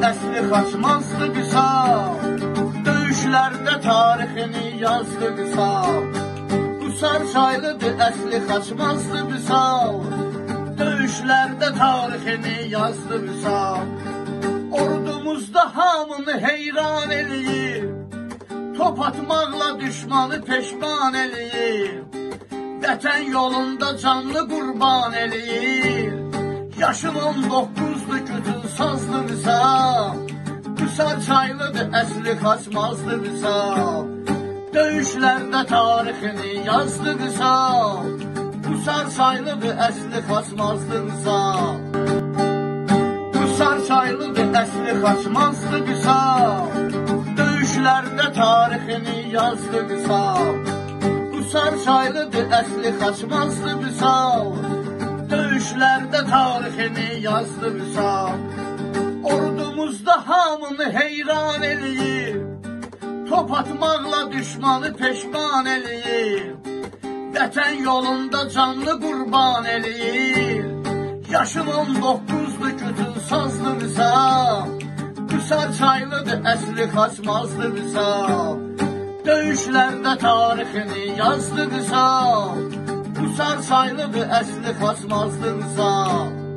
əsli xaçmazdı Vüsal. Döyüşlərdə tarixini yazdı Vüsal. Qusar çaylıdır əsli xaçmazdı Vüsal. Döyüşlərdə tarixini yazdı Vüsal. Ordumuzda hamını heyran eləyir, top atmaqla düşmanı peşman eləyir. Vətən yolunda canlı qurban eləyir. Yaşım 19'du kötü sazlı Vüsal. Qusar çaylıdır əsli xaçmazdı Vüsal. Döyüşlərdə tarixini yazdı Vüsal. Qusar çaylıdır əsli xaçmazdı Vüsal. Qusar çaylıdır əsli xaçmazdı Vüsal. Döyüşlərdə tarixini yazdı Vüsal. Qusar çaylıdır əsli xaçmazdı Vüsal. Döyüşlərdə tarixini yazdı Vüsal. Ordumuzda hamını heyran eləyir, top atmaqla düşmanı peşman eləyir. Vətən yolunda canlı qurban eləyir. Yaşım 19'du kötü sazlı Vüsal. Qusar çaylıdır əsli xaçmazdı Vüsal. Döyüşlərdə tarixini yazdı Vüsal. Qusar çaylıdır əsli xaçmazdı Vüsal.